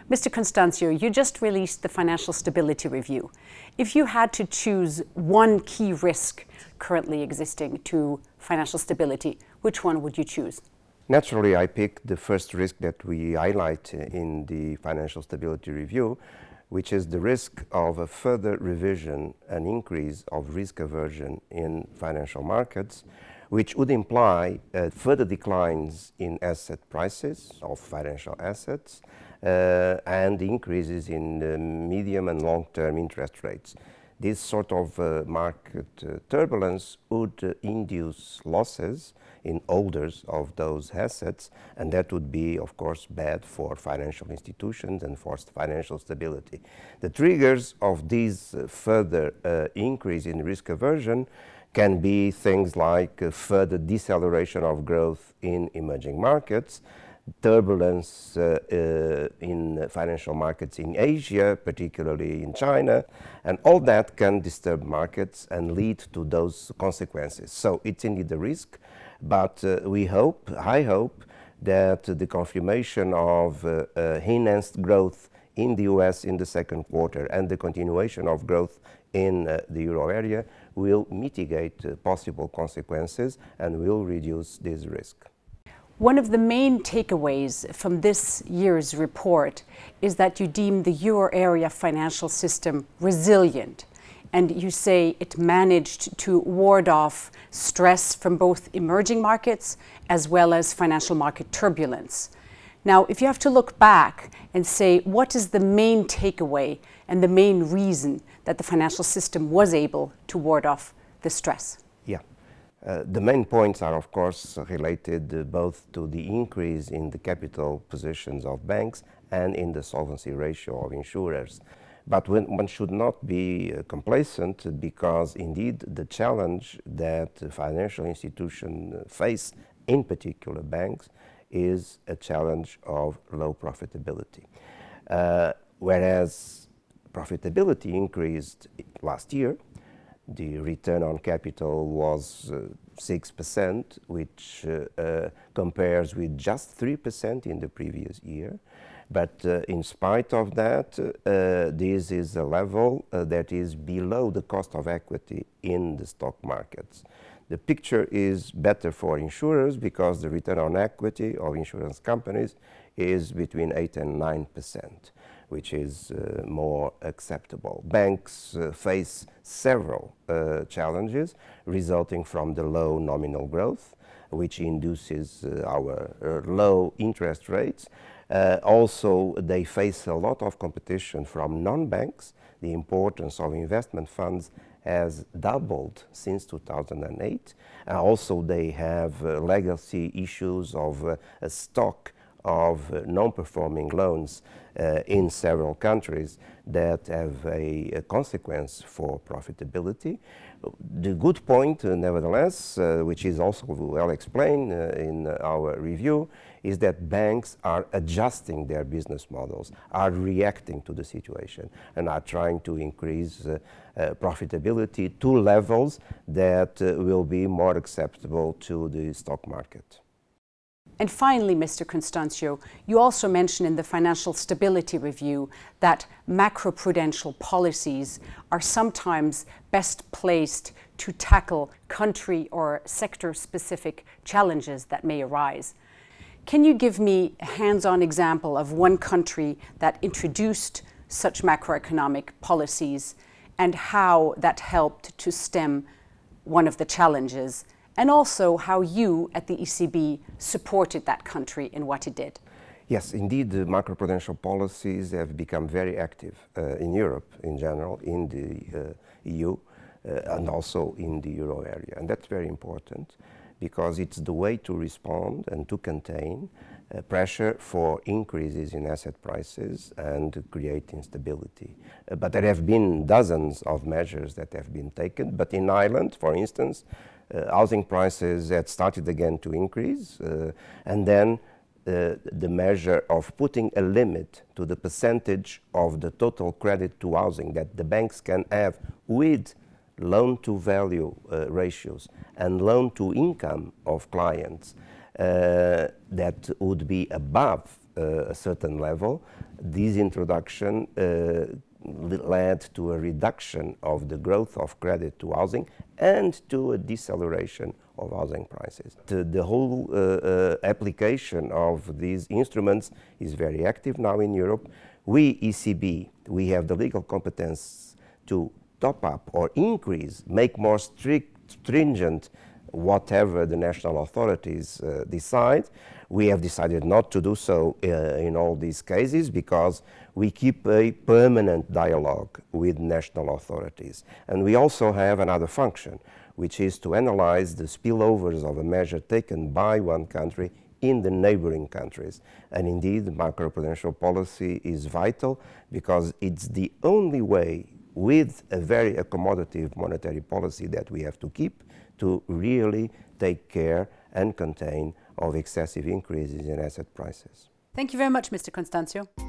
Mr. Constâncio, you just released the Financial Stability Review. If you had to choose one key risk currently existing to financial stability, which one would you choose? Naturally, I picked the first risk that we highlight in the Financial Stability Review, which is the risk of a further revision, an increase of risk aversion in financial markets, which would imply further declines in asset prices of financial assets and increases in medium and long-term interest rates. This sort of market turbulence would induce losses in holders of those assets, and that would be, of course, bad for financial institutions and for financial stability. The triggers of this further increase in risk aversion can be things like further deceleration of growth in emerging markets, turbulence in financial markets in Asia, particularly in China, and all that can disturb markets and lead to those consequences. So it's indeed a risk, but I hope that the confirmation of enhanced growth in the US in the second quarter and the continuation of growth in the euro area will mitigate possible consequences and will reduce this risk. One of the main takeaways from this year's report is that you deem the euro area financial system resilient, and you say it managed to ward off stress from both emerging markets as well as financial market turbulence. Now, if you have to look back and say what is the main takeaway and the main reason that the financial system was able to ward off the stress? The main points are, of course, related both to the increase in the capital positions of banks and in the solvency ratio of insurers. But one should not be complacent, because indeed the challenge that financial institutions face, in particular banks, is a challenge of low profitability. Whereas profitability increased last year, the return on capital was 6%, which compares with just 3% in the previous year. But in spite of that, this is a level that is below the cost of equity in the stock markets. The picture is better for insurers because the return on equity of insurance companies is between 8 and 9%, which is more acceptable. Banks face several challenges resulting from the low nominal growth, which induces our low interest rates. Also, they face a lot of competition from non-banks. The importance of investment funds has doubled since 2008. Also, they have legacy issues of a stock of non-performing loans in several countries that have a consequence for profitability. The good point, nevertheless, which is also well explained in our review, is that banks are adjusting their business models, are reacting to the situation, and are trying to increase profitability to levels that will be more acceptable to the stock market. And finally, Mr. Constâncio, you also mention in the Financial Stability Review that macroprudential policies are sometimes best placed to tackle country or sector-specific challenges that may arise. Can you give me a hands-on example of one country that introduced such macroeconomic policies and how that helped to stem one of the challenges, and also how you at the ECB supported that country in what it did? Yes, indeed, the macroprudential policies have become very active in Europe in general, in the EU, and also in the euro area. And that's very important, because it's the way to respond and to contain pressure for increases in asset prices and create instability. But there have been dozens of measures that have been taken. But in Ireland, for instance, housing prices had started again to increase, and then the measure of putting a limit to the percentage of the total credit to housing that the banks can have with loan-to-value ratios and loan-to-income of clients that would be above a certain level. This introduction led to a reduction of the growth of credit to housing and to a deceleration of housing prices. The whole application of these instruments is very active now in Europe. We, ECB, we have the legal competence to top up or increase, make more stringent whatever the national authorities decide. We have decided not to do so in all these cases because we keep a permanent dialogue with national authorities. And we also have another function, which is to analyze the spillovers of a measure taken by one country in the neighboring countries. And indeed, macroprudential policy is vital because it's the only way, with a very accommodative monetary policy that we have to keep, to really take care and contain of excessive increases in asset prices. Thank you very much, Mr. Constâncio.